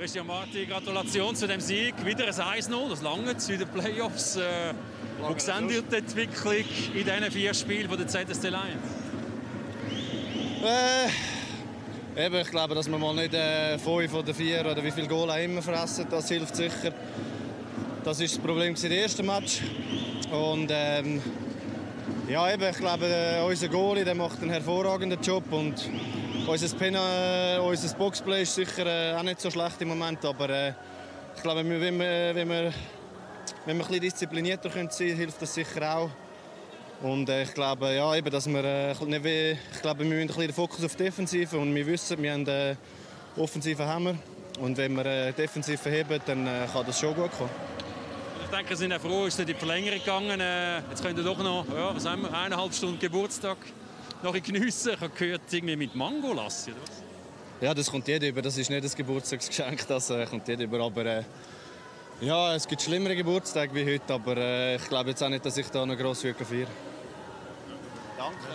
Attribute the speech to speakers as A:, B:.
A: Christian Marti, Gratulation zu dem Sieg. Wieder ein 1-0, das lange in den Playoffs. Wo sehen ihr die Entwicklung in diesen 4 Spielen von der ZSC Lions?
B: Ich glaube, dass wir mal nicht 5 oder 4 oder wie viele Goal auch immer fressen, das hilft sicher. Das war das Problem im ersten Match. Und ja, ich glaube, unser Goalie der macht einen hervorragenden Job. Und unser Boxplay ist sicher auch nicht so schlecht im Moment. Aber ich glaube, wenn wir ein bisschen disziplinierter sein können, hilft das sicher auch. Und ich glaube, ja, eben, dass wir, ich glaube, wir müssen ein bisschen den Fokus auf die Defensive und wir wissen, wir haben Offensive haben wir. Und wenn wir Defensive heben, dann kann das schon gut kommen.
A: Ich denke, Sie sind auch froh, ist es in die Verlängerung gegangen. Jetzt könnt ihr doch noch, ja, was haben wir, 1,5 Stunden Geburtstag noch geniessen. Ich habe gehört, irgendwie mit Mango lassen, oder was?
B: Ja, das kommt jeder über. Das ist nicht ein Geburtstagsgeschenk, das kommt jeder über. Aber ja, es gibt schlimmere Geburtstage wie heute, aber ich glaube jetzt auch nicht, dass ich da noch gross feiern. Danke.